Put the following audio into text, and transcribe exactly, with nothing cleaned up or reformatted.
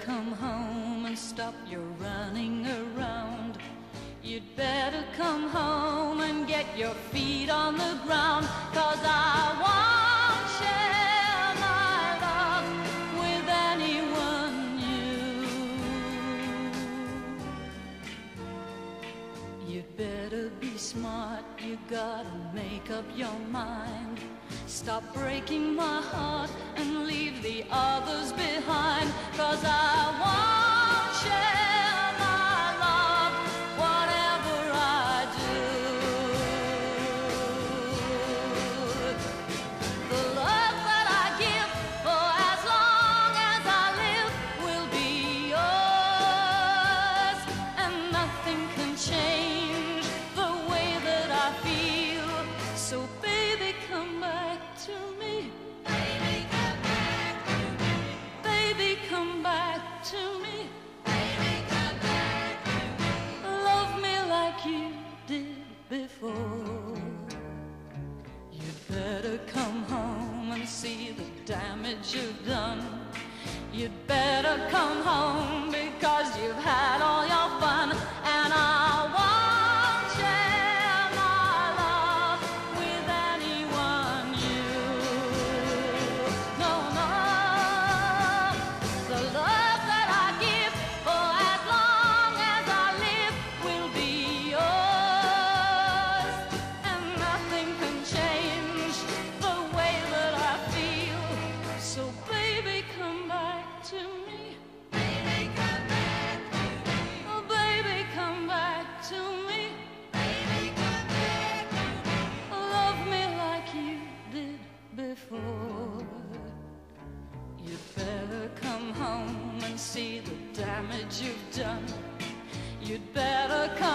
come home and stop your running around. You'd better come home and get your feet on the ground, 'cause I won't share my love with anyone new. You'd better be smart, you gotta make up your mind. Stop breaking my heart and leave the others behind, 'cause I won't share my love whatever I do. The love that I give for as long as I live will be yours, and nothing can change the way that I feel. So baby, come back to me. Baby, come back to me. Baby, come back to me. Baby, come back to me. Love me like you did before. You'd better come home and see the damage you've done. You'd better come home because you've had all your fun, and I won't share my love with anyone new. No, no. The love that I give for as long as I live will be yours, and nothing can change the way that I feel. So baby, come back to me. Baby, come back to me. Oh baby, come back to me. Baby, come back to me. Love me like you did before. You'd better come home and see the damage you've done. You'd better come